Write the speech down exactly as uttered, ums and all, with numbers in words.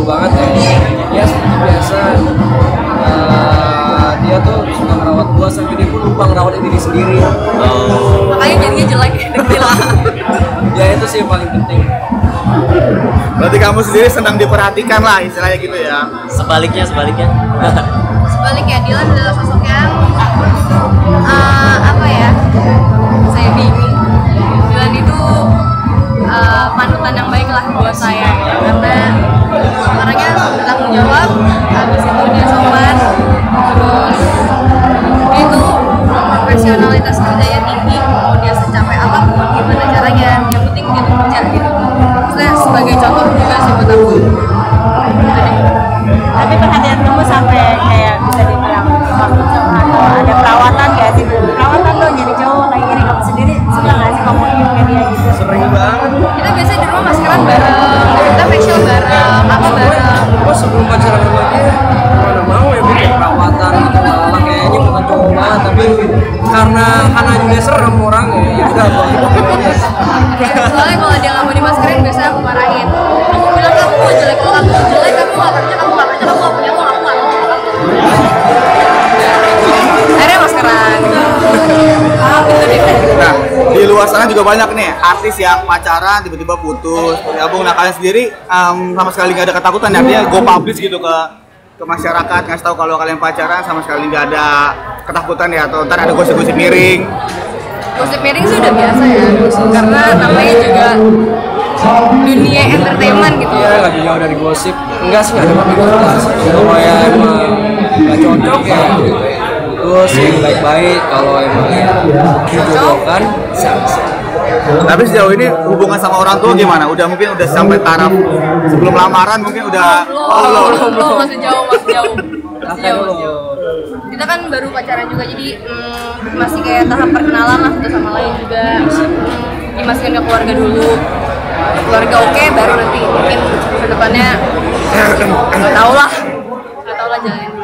banget ya. Ya seperti biasa. Uh, dia tuh suka merawat gua sampai dia pun lupa ngerawat diri sendiri. Oh. Makanya jadinya jelek ya. Ya itu sih yang paling penting. Berarti kamu sendiri senang diperhatikan lah istilahnya gitu ya. Sebaliknya, sebaliknya. Sebaliknya Dylan adalah sosok yang uh, apa ya? Saya bingung. Dylan itu uh, panutan yang baik lah buat saya ya. Karena orangnya bertanggung jawab, habis itu dia sopan, terus dia itu profesionalitas kerjanya tinggi, mau dia secapek apapun gimana caranya, yang penting dia tuh kerja gitu. Maksudnya sebagai contoh juga sih buat aku. Tapi perhatian kamu sampai kayak bisa dibilang waktu atau ada perawatan gak sih? Perawatan dong jadi cowok kayak gini, kamu sendiri suka gak sih kamu ingin kayak dia gitu? Sering banget. Kita biasa di rumah maskeran bareng, kita facial bareng, apa bareng. Gua sebelum pacaran sama dia mana mau ya bikin perawatan gitu lah, kayaknya bukan cowok banget, tapi karena karena juga serem orangnya ya udah gua ikutin aja. Soalnya kalau dia nggak mau dimaskerin biasanya aku marahin. Aku bilang kamu jelek, kamu jelek, kamu nggak kerja, kamu nggak kerja, kamu nggak punya uang, aku nggak mau. Akhirnya maskeran. Nah, di luar sana juga banyak nih artis yang pacaran tiba-tiba putus, bergabung. Nah, kalian sendiri um, sama sekali nggak ada ketakutan ya? Dia go publish gitu ke ke masyarakat, ngasih tahu kalau kalian pacaran, sama sekali nggak ada ketakutan ya? Atau ntar ada gosip-gosip miring? Gosip miring sih udah biasa ya, karena namanya juga dunia entertainment gitu. Iya, nggak jauh dari gosip. Enggak sih, nggak ada gosip. Kalau ya emang nggak cocok ya putus yang baik-baik. Kalau emang dijodohkan, bisa-bisa. Tapi sejauh ini hubungan sama orang tua gimana? Udah mungkin udah sampai taraf sebelum lamaran mungkin udah belum, belum, belum, masih jauh, masih jauh, masih jauh, masih jauh. Kita kan baru pacaran juga, jadi mm, masih kayak tahap perkenalan lah satu sama lain juga. Mm, dimasukin ke keluarga dulu, keluarga oke, baru nanti mungkin kedepannya nggak tahu lah, nggak tahu lah jalan.